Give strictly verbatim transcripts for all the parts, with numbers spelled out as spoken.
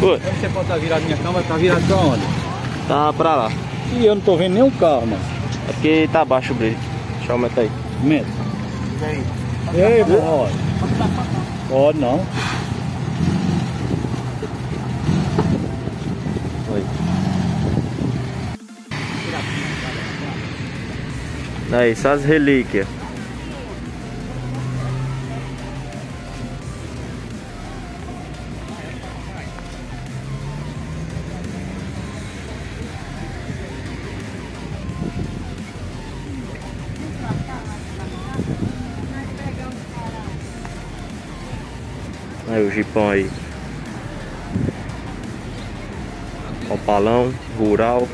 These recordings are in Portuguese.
Foi. Você pode estar virado, minha câmera tá virada pra onde? Tá pra lá. E eu não tô vendo nenhum carro, mano. É porque tá abaixo o brilho. Deixa eu aumentar aí. Medo. E aí? Ei, mano. Pode não. Oi. Aí, só as relíquias. Aí o jipão aí. Opalão, rural.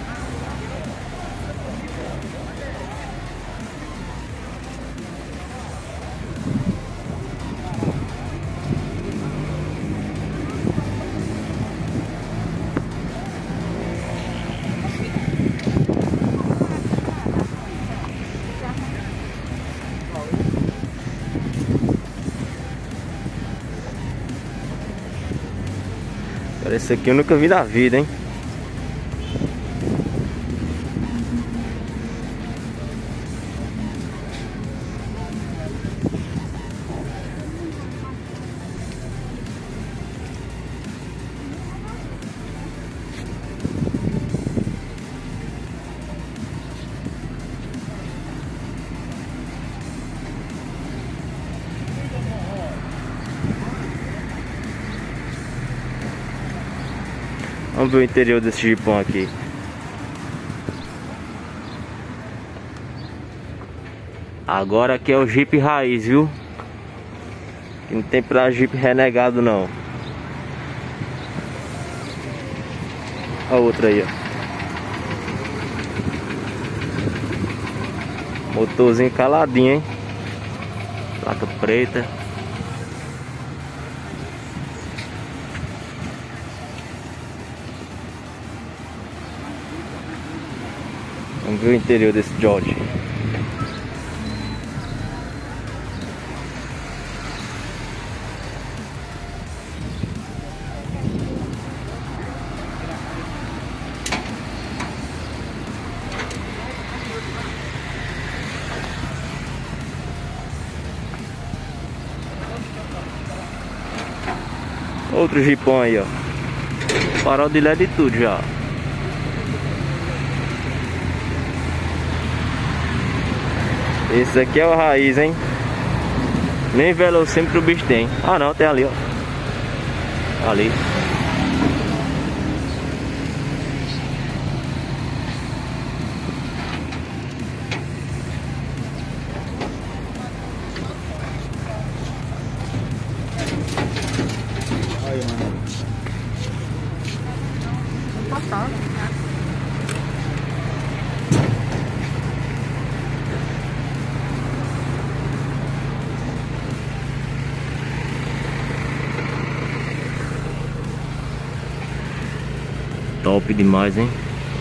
Esse aqui eu nunca vi na vida, hein? Vamos ver o interior desse jipão aqui. Agora aqui é o Jeep raiz, viu? Que não tem pra Jeep renegado não. A outra aí, ó. Motorzinho caladinho, hein? Placa preta. Vamos ver o interior desse Dodge. Outro jipão aí, ó. Farol de L E D e tudo já. Esse aqui é o raiz, hein? Nem velocímetro o bicho tem. Ah não, tem ali, ó. Ali. Aí, mano. Vou passar. Top demais, hein?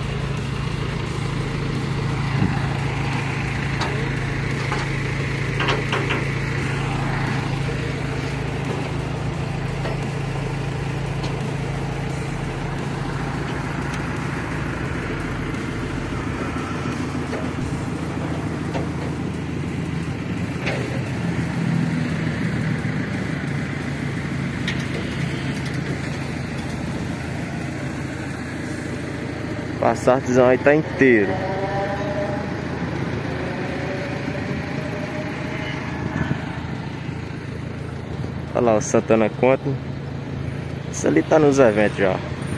Passatizão aí tá inteiro. Olha lá o Santana Conta. Isso ali tá nos eventos já.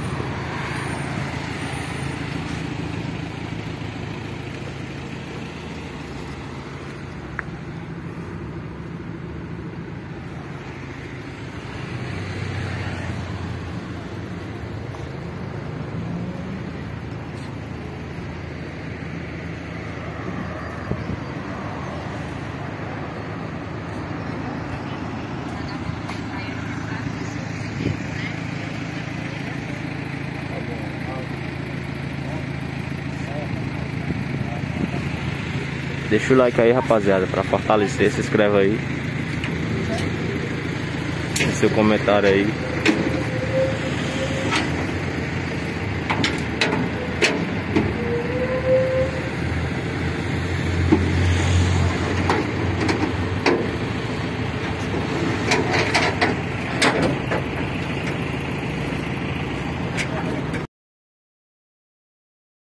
Deixa o like aí, rapaziada, pra fortalecer. Se inscreve aí. Deixa seu comentário aí.